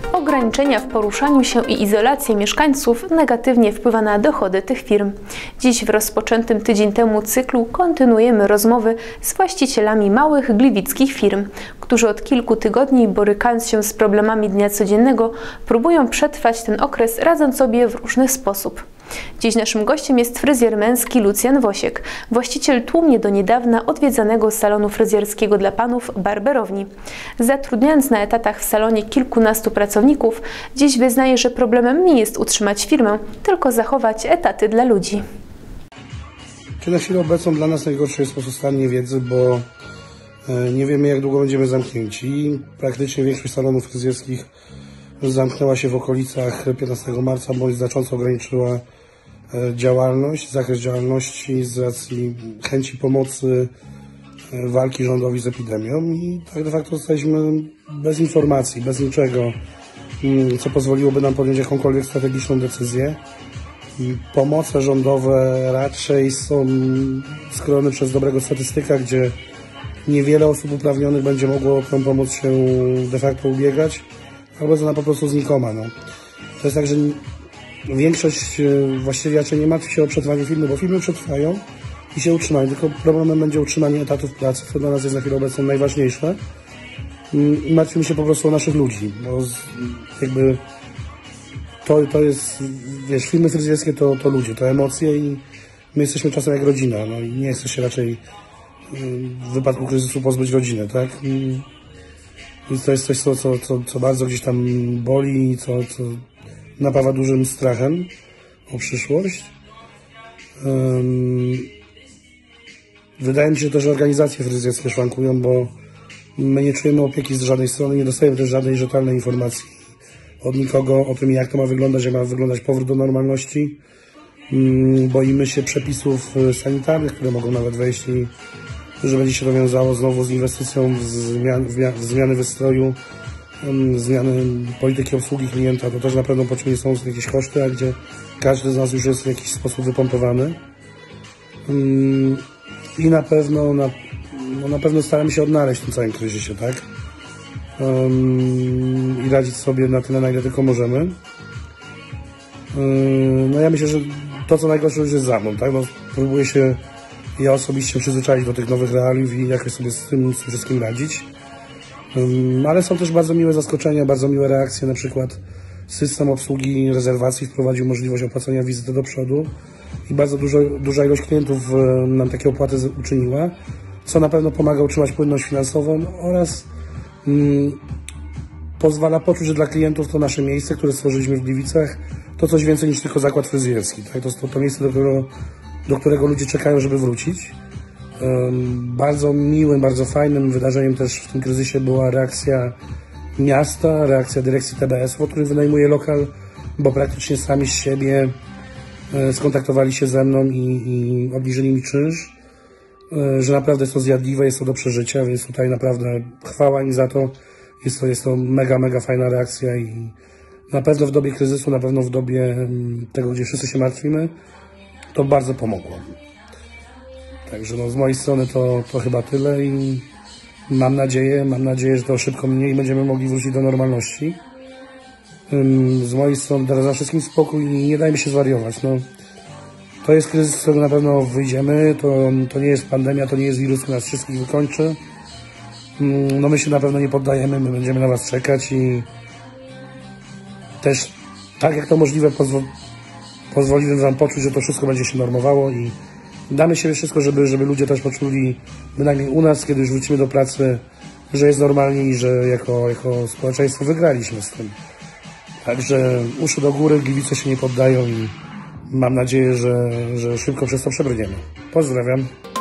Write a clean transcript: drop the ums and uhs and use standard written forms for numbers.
Ograniczenia w poruszaniu się i izolacja mieszkańców negatywnie wpływa na dochody tych firm. Dziś w rozpoczętym tydzień temu cyklu kontynuujemy rozmowy z właścicielami małych gliwickich firm, którzy od kilku tygodni, borykając się z problemami dnia codziennego, próbują przetrwać ten okres, radząc sobie w różny sposób. Dziś naszym gościem jest fryzjer męski Lucjan Wosiek, właściciel tłumnie do niedawna odwiedzanego salonu fryzjerskiego dla panów Barberowni. Zatrudniając na etatach w salonie kilkunastu pracowników, dziś wyznaje, że problemem nie jest utrzymać firmę, tylko zachować etaty dla ludzi. Na chwilę obecną dla nas najgorsze jest pozostanie wiedzy, bo nie wiemy, jak długo będziemy zamknięci. Praktycznie większość salonów fryzjerskich zamknęła się w okolicach 15 marca, bądź znacząco ograniczyła działalność, zakres działalności z racji chęci pomocy walki rządowi z epidemią i tak de facto zostaliśmy bez informacji, bez niczego, co pozwoliłoby nam podjąć jakąkolwiek strategiczną decyzję. Pomoce rządowe raczej są skrojone przez dobrego statystyka, gdzie niewiele osób uprawnionych będzie mogło o tę pomoc się de facto ubiegać, albo jest ona po prostu znikoma. To jest tak, że większość właściwie raczej nie martwi się o przetrwanie firmy, bo firmy przetrwają i się utrzymają, tylko problemem będzie utrzymanie etatów pracy, co dla nas jest na chwilę obecną najważniejsze. I martwimy się po prostu o naszych ludzi, bo jakby to jest, wiesz, firmy fryzjerskie to ludzie, to emocje i my jesteśmy czasem jak rodzina, i nie chce się raczej w wypadku kryzysu pozbyć rodziny, tak? I to jest coś, co bardzo gdzieś tam boli i co napawa dużym strachem o przyszłość. Wydaje mi się też, że organizacje fryzjerskie szwankują, bo my nie czujemy opieki z żadnej strony, nie dostajemy też żadnej rzetelnej informacji od nikogo o tym, jak to ma wyglądać, jak ma wyglądać powrót do normalności. Boimy się przepisów sanitarnych, które mogą nawet wejść i że będzie się to wiązało znowu z inwestycją w zmiany wystroju, zmiany polityki obsługi klienta. To też na pewno pociągnie są jakieś koszty, a gdzie każdy z nas już jest w jakiś sposób wypompowany. I na pewno staramy się odnaleźć w tym całym kryzysie, tak? I radzić sobie na tyle, na ile tylko możemy. Ja myślę, że to, co najgorsze, już jest za mną, tak? Próbuję się ja osobiście przyzwyczaić do tych nowych realiów i jakoś sobie z tym wszystkim radzić. Ale są też bardzo miłe zaskoczenia, bardzo miłe reakcje, na przykład system obsługi rezerwacji wprowadził możliwość opłacenia wizyty do przodu i bardzo duża ilość klientów nam takie opłaty uczyniła, co na pewno pomaga utrzymać płynność finansową oraz pozwala poczuć, że dla klientów to nasze miejsce, które stworzyliśmy w Gliwicach, to coś więcej niż tylko zakład fryzjerski. Tak? To miejsce, do którego ludzie czekają, żeby wrócić. Bardzo miłym, bardzo fajnym wydarzeniem też w tym kryzysie była reakcja miasta, reakcja dyrekcji TBS-u, który wynajmuje lokal, bo praktycznie sami z siebie skontaktowali się ze mną i obniżyli mi czynsz, że naprawdę jest to zjadliwe, jest to do przeżycia, więc tutaj naprawdę chwała im za to. Jest to mega, mega fajna reakcja i na pewno w dobie kryzysu, na pewno w dobie tego, gdzie wszyscy się martwimy, to bardzo pomogło. Także z mojej strony to chyba tyle i mam nadzieję, że to szybko minie i będziemy mogli wrócić do normalności. Z mojej strony teraz wszystkim spokój i nie dajmy się zwariować. To jest kryzys, z którego na pewno wyjdziemy, to nie jest pandemia, to nie jest wirus, który nas wszystkich wykończy. My się na pewno nie poddajemy, my będziemy na was czekać i też tak jak to możliwe pozwolimy wam poczuć, że to wszystko będzie się normowało i damy siebie wszystko, żeby ludzie też poczuli, bynajmniej u nas, kiedy już wrócimy do pracy, że jest normalnie i że jako społeczeństwo wygraliśmy z tym. Także uszy do góry, Gliwice się nie poddają i mam nadzieję, że szybko przez to przebrniemy. Pozdrawiam.